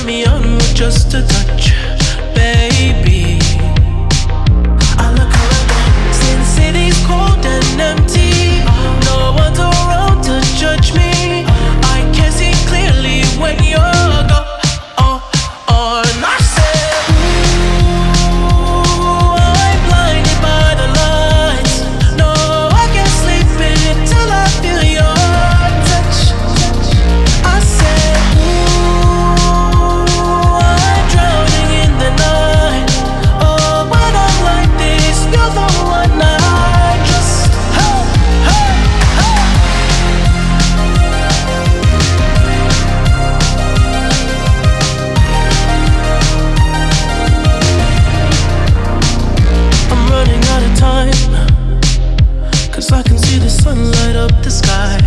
me on with just a touch, baby. I look around, since city's cold and empty, no one's around to judge me. I can see clearly when you're gone. I said, ooh, I'm blinded by the lights. No, I can't sleep until I feel your touch. I said, ooh, I'm drowning in the night. Oh, when I'm like this, you're the one I trust. Hey, hey, hey. I'm running out of time, 'cause I can see the sun light up the sky.